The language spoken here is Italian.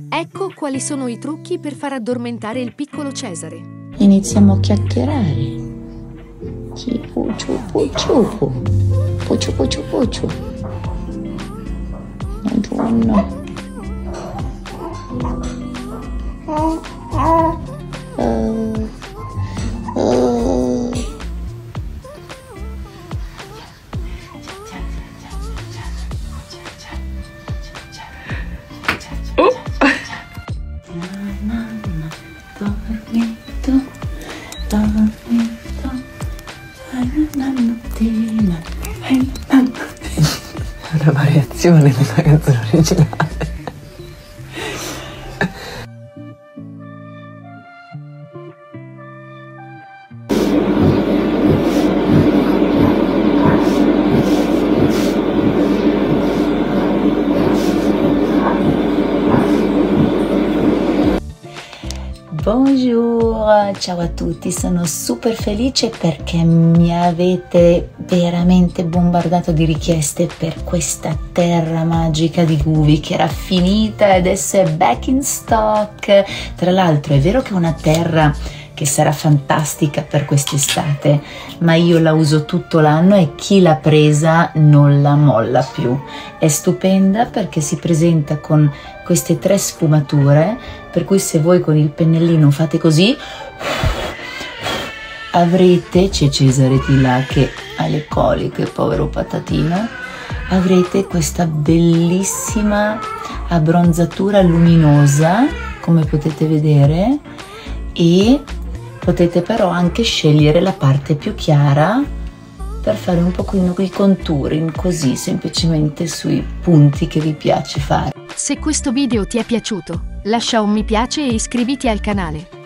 Ecco quali sono i trucchi per far addormentare il piccolo Cesare. Iniziamo a chiacchierare. Ciupu, ciupu, ciupu. Puciu, puciu, puciu. Buongiorno. È una variazione della canzone originale. Bonjour, ciao a tutti, sono super felice perché mi avete veramente bombardato di richieste per questa terra magica di Guvi che era finita e adesso è back in stock. Tra l'altro è vero che è una terra che sarà fantastica per quest'estate, ma io la uso tutto l'anno e chi l'ha presa non la molla più. È stupenda perché si presenta con queste 3 sfumature, per cui se voi con il pennellino fate così, avrete, c'è Cesare di là che ha le coliche, povero patatino, avrete questa bellissima abbronzatura luminosa, come potete vedere, e potete però anche scegliere la parte più chiara per fare un pochino i contouring così semplicemente sui punti che vi piace fare. Se questo video ti è piaciuto, lascia un mi piace e iscriviti al canale.